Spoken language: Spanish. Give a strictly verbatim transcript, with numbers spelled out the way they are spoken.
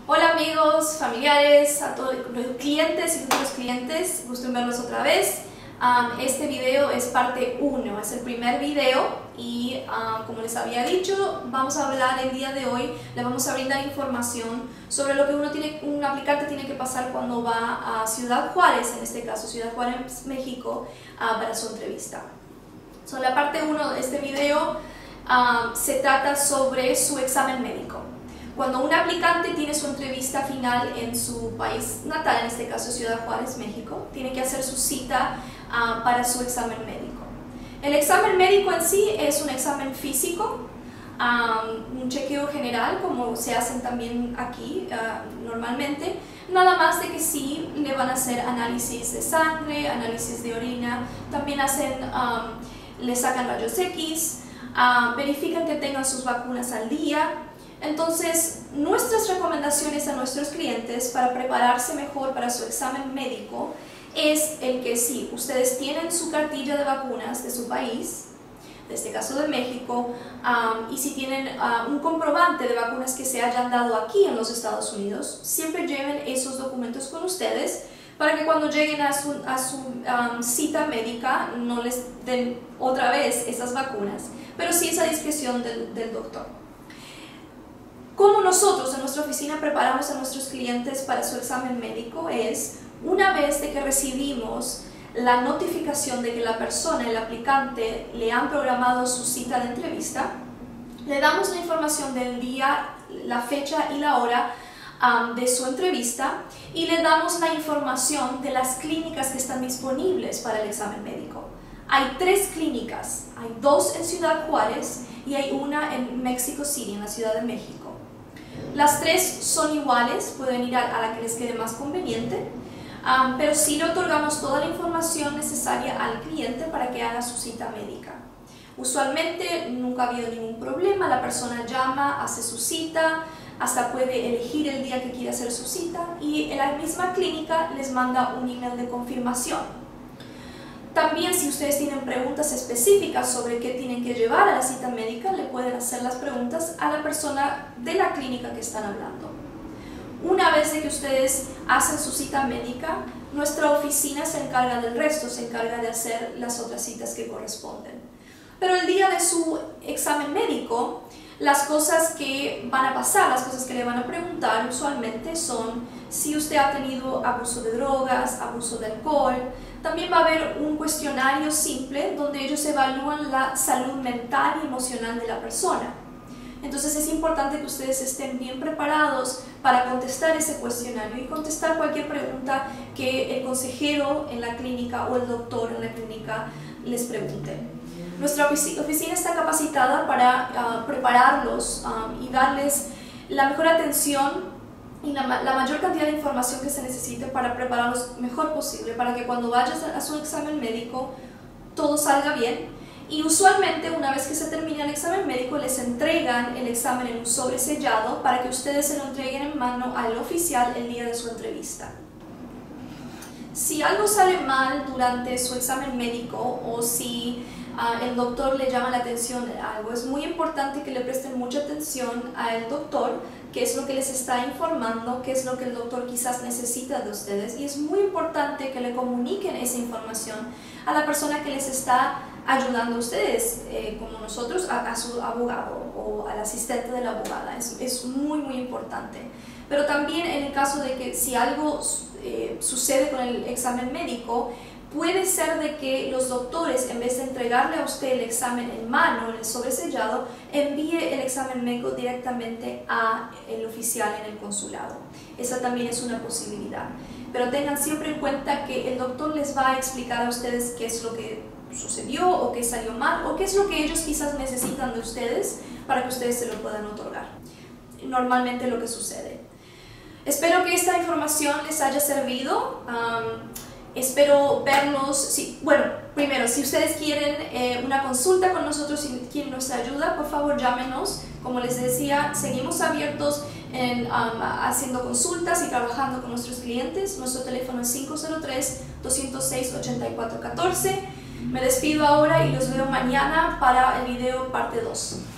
Hola amigos, familiares, a todos los clientes y futuros clientes, gusto en verlos otra vez. Um, este video es parte uno, es el primer video y um, como les había dicho, vamos a hablar el día de hoy, le vamos a brindar información sobre lo que uno tiene, un aplicante tiene que pasar cuando va a Ciudad Juárez, en este caso Ciudad Juárez, México, uh, para su entrevista. So, la parte uno de este video um, se trata sobre su examen médico. Cuando un aplicante tiene su entrevista final en su país natal, en este caso Ciudad Juárez, México, tiene que hacer su cita uh, para su examen médico. El examen médico en sí es un examen físico, um, un chequeo general, como se hacen también aquí uh, normalmente, nada más de que sí le van a hacer análisis de sangre, análisis de orina, también hacen, um, le sacan rayos X, uh, verifican que tengan sus vacunas al día. Entonces, nuestras recomendaciones a nuestros clientes para prepararse mejor para su examen médico es el que si ustedes tienen su cartilla de vacunas de su país, en este caso de México, um, y si tienen uh, un comprobante de vacunas que se hayan dado aquí en los Estados Unidos, siempre lleven esos documentos con ustedes para que cuando lleguen a su, a su um, cita médica no les den otra vez esas vacunas, pero sí esa discreción del, del doctor. Como nosotros en nuestra oficina preparamos a nuestros clientes para su examen médico es, una vez de que recibimos la notificación de que la persona, el aplicante, le han programado su cita de entrevista, le damos la información del día, la fecha y la hora um, de su entrevista y le damos la información de las clínicas que están disponibles para el examen médico. Hay tres clínicas, hay dos en Ciudad Juárez y hay una en Mexico City, en la Ciudad de México. Las tres son iguales, pueden ir a, a la que les quede más conveniente, um, pero sí le otorgamos toda la información necesaria al cliente para que haga su cita médica. Usualmente nunca ha habido ningún problema, la persona llama, hace su cita, hasta puede elegir el día que quiere hacer su cita y en la misma clínica les manda un email de confirmación. También si ustedes tienen preguntas específicas sobre qué tienen que llevar a la cita médica, le pueden hacer las preguntas a la persona de la clínica que están hablando. Una vez de que ustedes hacen su cita médica, nuestra oficina se encarga del resto, se encarga de hacer las otras citas que corresponden. Pero el día de su examen médico, las cosas que van a pasar, las cosas que le van a preguntar usualmente son si usted ha tenido abuso de drogas, abuso de alcohol. También va a haber un cuestionario simple donde ellos evalúan la salud mental y emocional de la persona. Entonces es importante que ustedes estén bien preparados para contestar ese cuestionario y contestar cualquier pregunta que el consejero en la clínica o el doctor en la clínica les pregunte. Nuestra oficina está capacitada para uh, prepararlos um, y darles la mejor atención y la, la mayor cantidad de información que se necesite para prepararlos mejor posible, para que cuando vayas a su examen médico todo salga bien. Y usualmente una vez que se termina el examen médico les entregan el examen en un sobre sellado para que ustedes se lo entreguen en mano al oficial el día de su entrevista. Si algo sale mal durante su examen médico o si Uh, el doctor le llama la atención a algo, es muy importante que le presten mucha atención al doctor, qué es lo que les está informando, qué es lo que el doctor quizás necesita de ustedes, y es muy importante que le comuniquen esa información a la persona que les está ayudando a ustedes, eh, como nosotros, a, a su abogado o al asistente de la abogada. Es, es muy muy importante. Pero también en el caso de que si algo eh, sucede con el examen médico, puede ser de que los doctores, en vez de entregarle a usted el examen en mano, en el sobresellado, envíe el examen médico directamente al oficial en el consulado. Esa también es una posibilidad. Pero tengan siempre en cuenta que el doctor les va a explicar a ustedes qué es lo que sucedió o qué salió mal o qué es lo que ellos quizás necesitan de ustedes para que ustedes se lo puedan otorgar. Normalmente lo que sucede. Espero que esta información les haya servido. Um, Espero verlos, si, bueno, primero, si ustedes quieren eh, una consulta con nosotros, si quieren nuestra ayuda, por favor llámenos. Como les decía, seguimos abiertos en, um, haciendo consultas y trabajando con nuestros clientes. Nuestro teléfono es cinco cero tres, dos cero seis, ocho cuatro uno cuatro. Me despido ahora y los veo mañana para el video parte dos.